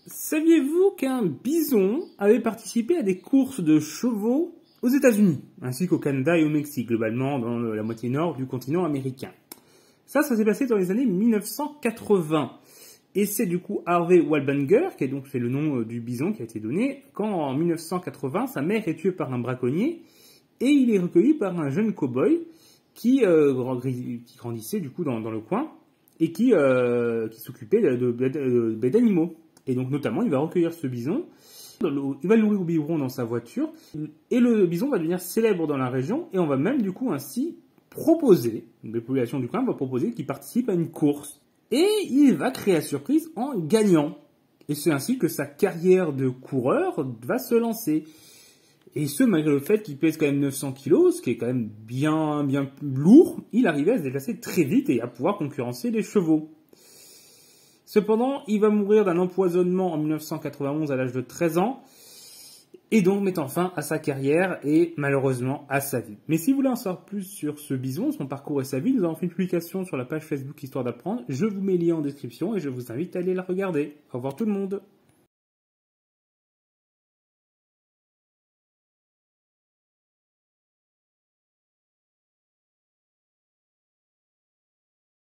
Saviez-vous qu'un bison avait participé à des courses de chevaux aux États-Unis, ainsi qu'au Canada et au Mexique, globalement dans la moitié nord du continent américain? Ça s'est passé dans les années 1980. Et c'est du coup Harvey Wallbanger, qui est donc c'est le nom du bison qui a été donné, quand en 1980, sa mère est tuée par un braconnier, et il est recueilli par un jeune cow-boy qui grandissait du coup dans le coin, et qui s'occupait d'animaux. Et donc notamment, il va recueillir ce bison, il va le nourrir au biberon dans sa voiture, et le bison va devenir célèbre dans la région, et on va même du coup ainsi proposer, les populations du coin vont proposer qu'il participe à une course. Et il va créer la surprise en gagnant. Et c'est ainsi que sa carrière de coureur va se lancer. Et ce, malgré le fait qu'il pèse quand même 900 kilos, ce qui est quand même bien lourd, il arrivait à se déplacer très vite et à pouvoir concurrencer les chevaux. Cependant, il va mourir d'un empoisonnement en 1991 à l'âge de 13 ans, et donc mettant fin à sa carrière et malheureusement à sa vie. Mais si vous voulez en savoir plus sur ce bison, son parcours et sa vie, nous avons fait une publication sur la page Facebook Histoire d'apprendre. Je vous mets le lien en description et je vous invite à aller la regarder. Au revoir tout le monde.